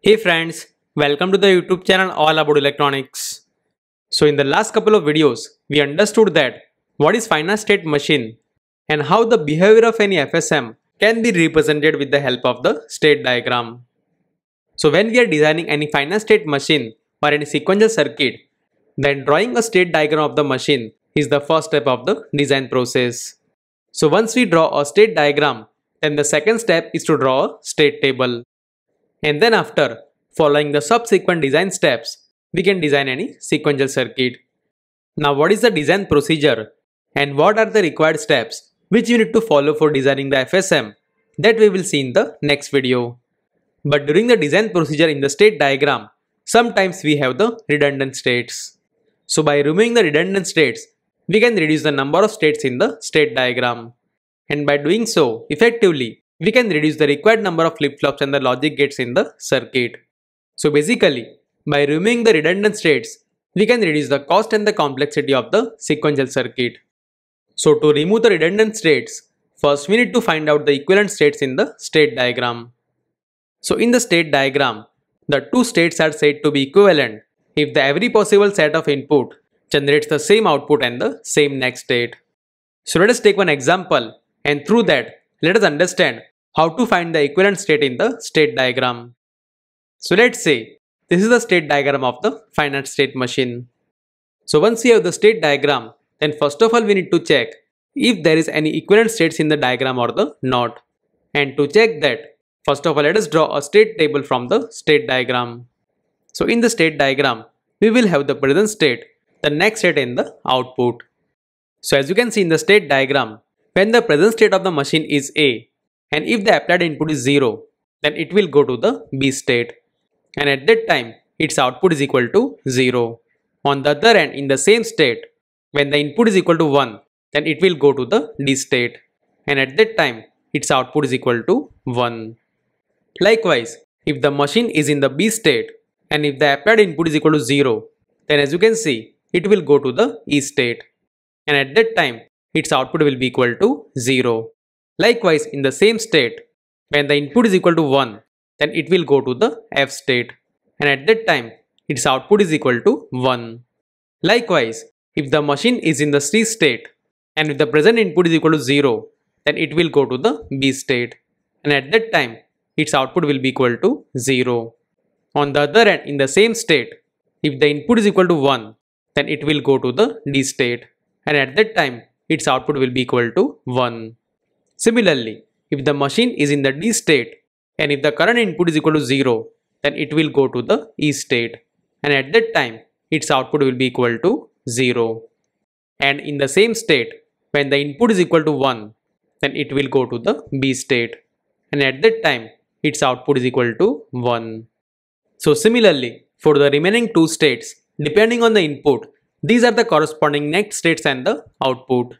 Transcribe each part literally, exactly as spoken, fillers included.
Hey friends, welcome to the YouTube channel all about electronics. So in the last couple of videos, we understood that what is finite state machine and how the behavior of any F S M can be represented with the help of the state diagram. So when we are designing any finite state machine or any sequential circuit, then drawing a state diagram of the machine is the first step of the design process. So once we draw a state diagram, then the second step is to draw a state table. And then after following the subsequent design steps, we can design any sequential circuit. Now what is the design procedure and what are the required steps which you need to follow for designing the F S M, that we will see in the next video. But during the design procedure in the state diagram, sometimes we have the redundant states. So by removing the redundant states, we can reduce the number of states in the state diagram. And by doing so effectively, we can reduce the required number of flip-flops and the logic gates in the circuit. So basically, by removing the redundant states, we can reduce the cost and the complexity of the sequential circuit. So to remove the redundant states, first we need to find out the equivalent states in the state diagram. So in the state diagram, the two states are said to be equivalent if the every possible set of input generates the same output and the same next state. So let us take one example, and through that, let us understand how to find the equivalent state in the state diagram. So let's say this is the state diagram of the finite state machine. So once we have the state diagram, then first of all we need to check if there is any equivalent states in the diagram or the not. And to check that, first of all let us draw a state table from the state diagram. So in the state diagram, we will have the present state, the next state and the output. So as you can see in the state diagram, when the present state of the machine is A, and if the applied input is zero, then it will go to the B state. And at that time, its output is equal to zero. On the other hand, in the same state, when the input is equal to one, then it will go to the D state. And at that time, its output is equal to one. Likewise, if the machine is in the B state, and if the applied input is equal to zero, then as you can see, it will go to the E state. And at that time, its output will be equal to zero. Likewise, in the same state, when the input is equal to one, then it will go to the F state. And at that time, its output is equal to one. Likewise, if the machine is in the C state, and if the present input is equal to zero, then it will go to the B state. And at that time, its output will be equal to zero. On the other hand, in the same state, if the input is equal to one, then it will go to the D state. And at that time, its output will be equal to one. Similarly, if the machine is in the D state and if the current input is equal to zero, then it will go to the E state. And at that time, its output will be equal to zero. And in the same state, when the input is equal to one, then it will go to the B state. And at that time, its output is equal to one. So similarly, for the remaining two states, depending on the input, these are the corresponding next states and the output.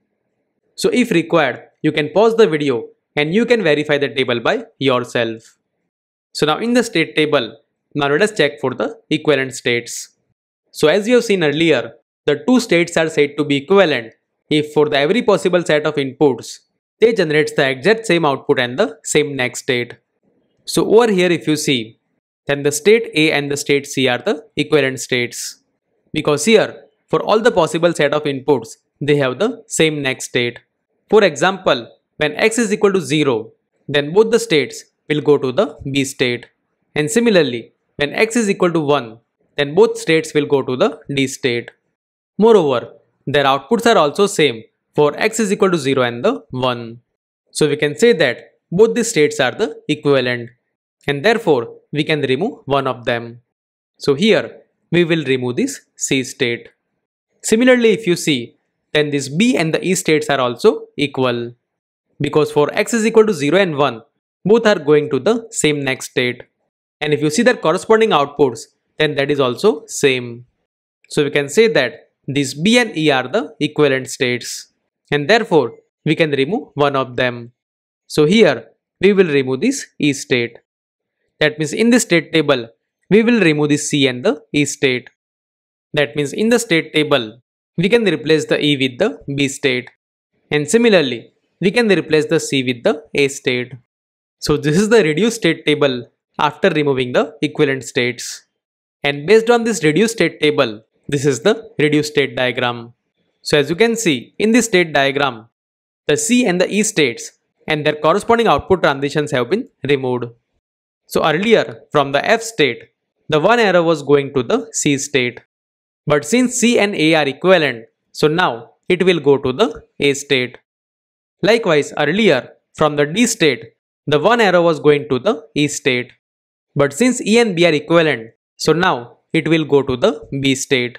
So if required, you can pause the video and you can verify the table by yourself. So now in the state table, now let us check for the equivalent states. So as you have seen earlier, the two states are said to be equivalent if for the every possible set of inputs, they generate the exact same output and the same next state. So over here if you see, then the state A and the state C are the equivalent states. Because here, for all the possible set of inputs, they have the same next state. For example, when x is equal to zero, then both the states will go to the B state. And similarly, when x is equal to one, then both states will go to the D state. Moreover, their outputs are also same for x is equal to zero and the one. So we can say that both the states are the equivalent. And therefore, we can remove one of them. So here, we will remove this C state. Similarly, if you see, then this B and the E states are also equal. Because for x is equal to zero and one, both are going to the same next state. And if you see their corresponding outputs, then that is also same. So we can say that these B and E are the equivalent states. And therefore, we can remove one of them. So here, we will remove this E state. That means in this state table, we will remove the C and the E state. That means in the state table, we can replace the E with the B state. And similarly, we can replace the C with the A state. So this is the reduced state table after removing the equivalent states. And based on this reduced state table, this is the reduced state diagram. So as you can see in this state diagram, the C and the E states and their corresponding output transitions have been removed. So earlier from the F state, the one arrow was going to the C state. But since C and A are equivalent, so now it will go to the A state. Likewise, earlier from the D state, the one arrow was going to the E state. But since E and B are equivalent, so now it will go to the B state.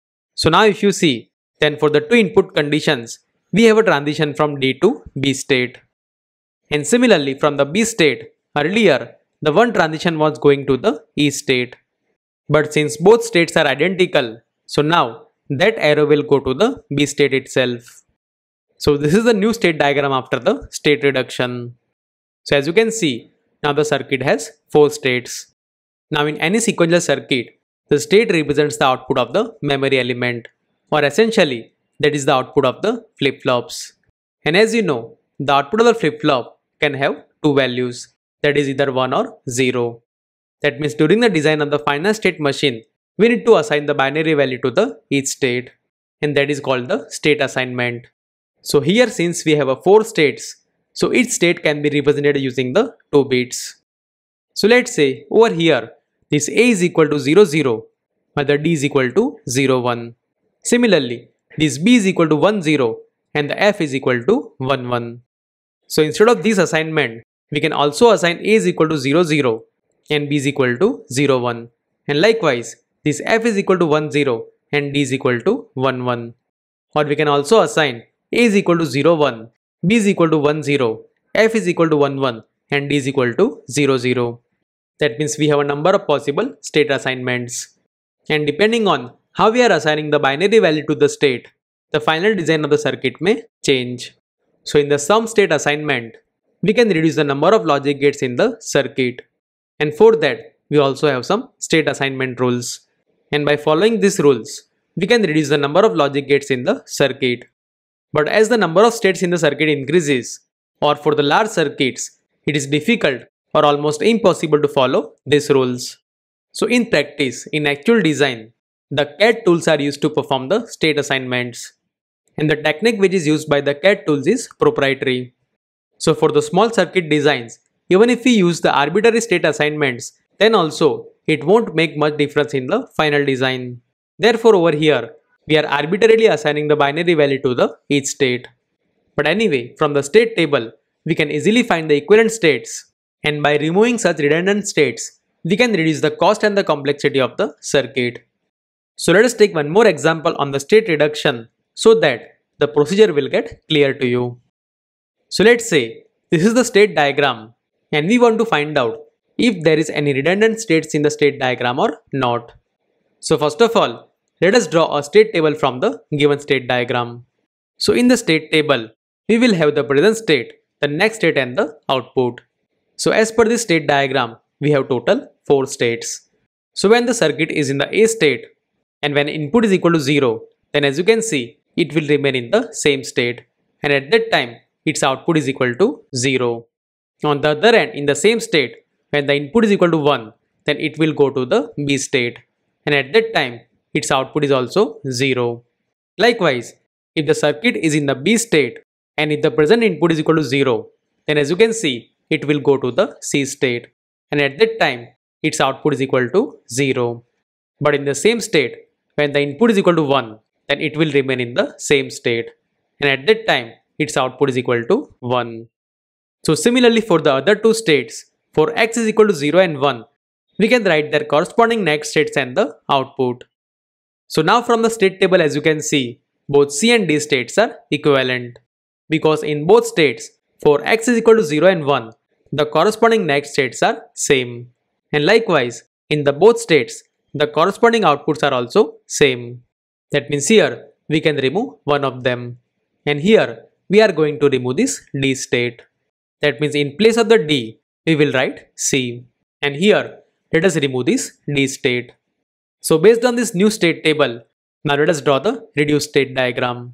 So now if you see, then for the two input conditions, we have a transition from D to B state. And similarly from the B state, earlier the one transition was going to the E state. But since both states are identical, so now that arrow will go to the B state itself. So this is the new state diagram after the state reduction. So as you can see, now the circuit has four states. Now in any sequential circuit, the state represents the output of the memory element, or essentially that is the output of the flip-flops. And as you know, the output of the flip-flop can have two values, that is either one or zero. That means during the design of the finite state machine, we need to assign the binary value to the each state, and that is called the state assignment. So here since we have a four states, so each state can be represented using the two bits. So let's say over here, this A is equal to zero zero, while the D is equal to zero one. Similarly, this B is equal to one zero and the F is equal to one one. So instead of this assignment, we can also assign A is equal to zero zero and B is equal to zero one. And likewise, this F is equal to one zero and D is equal to one one. Or we can also assign A is equal to zero one, B is equal to one zero, F is equal to one one and D is equal to zero zero. That means we have a number of possible state assignments. And depending on how we are assigning the binary value to the state, the final design of the circuit may change. So in the sum state assignment, we can reduce the number of logic gates in the circuit. And for that, we also have some state assignment rules. And by following these rules, we can reduce the number of logic gates in the circuit. But as the number of states in the circuit increases, or for the large circuits, it is difficult or almost impossible to follow these rules. So in practice, in actual design, the C A D tools are used to perform the state assignments. And the technique which is used by the C A D tools is proprietary. So for the small circuit designs, even if we use the arbitrary state assignments, then also it won't make much difference in the final design. Therefore over here, we are arbitrarily assigning the binary value to the each state. But anyway, from the state table, we can easily find the equivalent states, and by removing such redundant states, we can reduce the cost and the complexity of the circuit. So let us take one more example on the state reduction so that the procedure will get clear to you. So let's say this is the state diagram and we want to find out if there is any redundant states in the state diagram or not. So first of all, let us draw a state table from the given state diagram. So in the state table, we will have the present state, the next state and the output. So as per this state diagram, we have total four states. So when the circuit is in the A state and when input is equal to zero, then as you can see, it will remain in the same state, and at that time, its output is equal to zero. On the other hand, in the same state, when the input is equal to one, then it will go to the B state, and at that time, its output is also zero. Likewise, if the circuit is in the B state and if the present input is equal to zero, then as you can see, it will go to the C state, and at that time, its output is equal to zero. But in the same state, when the input is equal to one, then it will remain in the same state, and at that time, its output is equal to one. So similarly for the other two states, for x is equal to zero and one, we can write their corresponding next states and the output. So now from the state table, as you can see, both C and D states are equivalent, because in both states, for x is equal to zero and one, the corresponding next states are same. And likewise, in the both states, the corresponding outputs are also same. That means here, we can remove one of them. And here, we are going to remove this D state. That means in place of the D, we will write C. And here, let us remove this D state. So based on this new state table, now let us draw the reduced state diagram.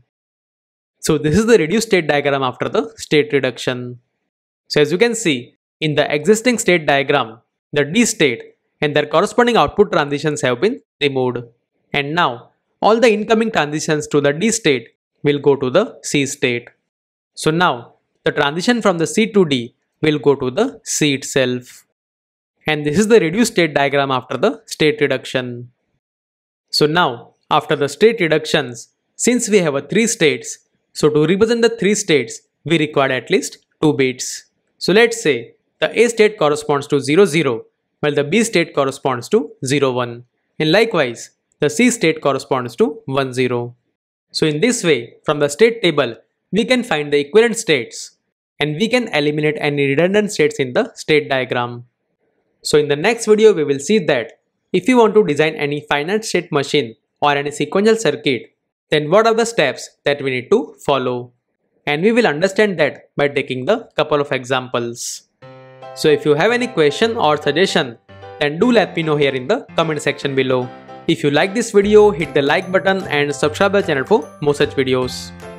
So this is the reduced state diagram after the state reduction. So as you can see, in the existing state diagram, the D state, and their corresponding output transitions have been removed. And now, all the incoming transitions to the D state will go to the C state. So now, the transition from the C to D will go to the C itself. And this is the reduced state diagram after the state reduction. So now, after the state reductions, since we have a three states, so to represent the three states, we require at least two bits. So let's say the A state corresponds to zero zero, while the B state corresponds to zero one. And likewise, the C state corresponds to one zero. So in this way, from the state table, we can find the equivalent states, and we can eliminate any redundant states in the state diagram. So in the next video, we will see that if you want to design any finite state machine or any sequential circuit, then what are the steps that we need to follow? And we will understand that by taking the couple of examples. So if you have any question or suggestion, then do let me know here in the comment section below. If you like this video, hit the like button and subscribe the channel for more such videos.